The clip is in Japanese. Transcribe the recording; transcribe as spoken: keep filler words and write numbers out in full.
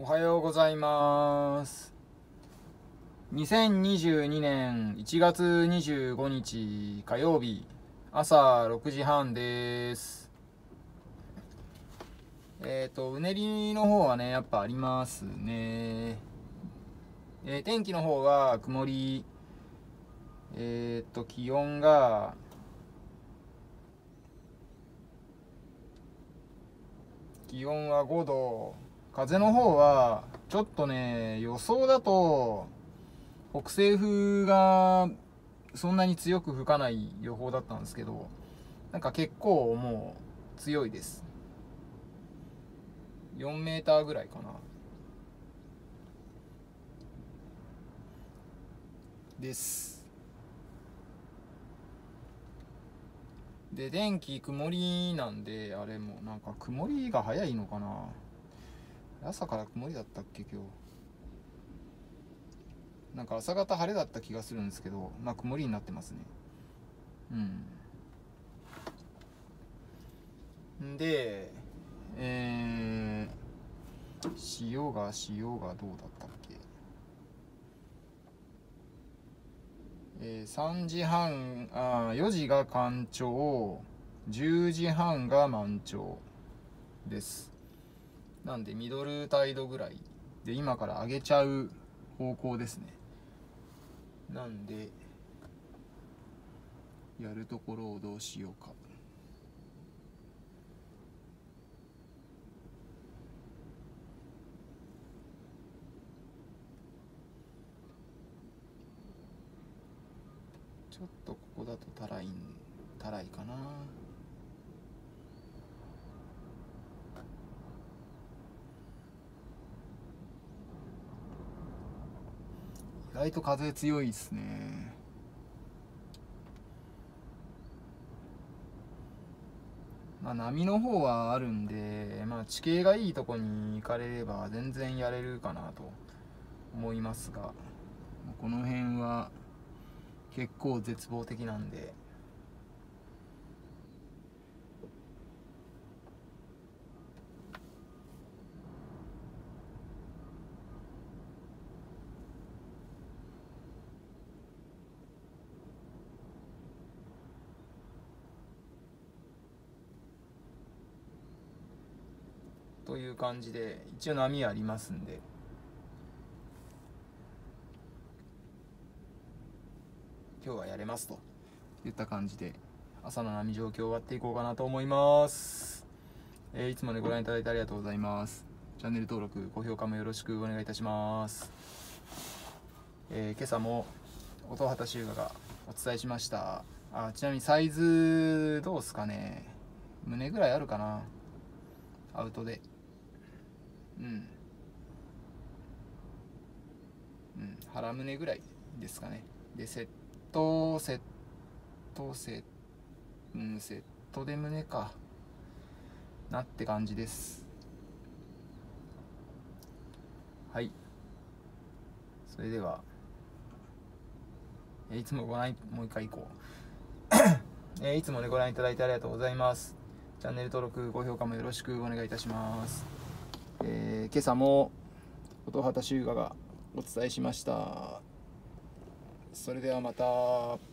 おはようございます。にせんにじゅうにねんいちがつにじゅうごにち火曜日朝ろくじはんです。えっとうねりの方はねやっぱありますね。えー、天気の方は曇り。えっと気温が気温はごど。風の方はちょっとね、予想だと北西風がそんなに強く吹かない予報だったんですけど、なんか結構もう強いです。よんメーターぐらいかな。です。で、天気曇りなんで、あれもなんか曇りが早いのかな。朝から曇りだったっけ今日。なんか朝方晴れだった気がするんですけど、まあ曇りになってますね。うん。で、えー、潮が潮がどうだったっけ。えー、さんじはん、あよじが干潮、じゅうじはんが満潮です。なんでミドルタイドぐらいで今から上げちゃう方向ですね。なんでやるところをどうしようか。ちょっとここだとたらいんたらいかな。意外と風強いですね。まあ波の方はあるんで、まあ地形がいいとこに行かれれば全然やれるかなと思いますが、この辺は結構絶望的なんで。という感じで一応波ありますんで、今日はやれますといった感じで朝の波状況終わっていこうかなと思います。えー、いつもねご覧いただいてありがとうございます。チャンネル登録高評価もよろしくお願いいたします。えー、今朝も音畑修雅がお伝えしました。あ、ちなみにサイズどうすかね。胸ぐらいあるかな、アウトで。うんうん腹胸ぐらいですかね。でセットセットセットうん、セットで胸かなって感じです。はい、それでは、えいつもご覧もう一回いこう、えー、いつもねご覧いただいてありがとうございます。チャンネル登録高評価もよろしくお願いいたします。えー、今朝も音畑修雅がお伝えしました。それではまた。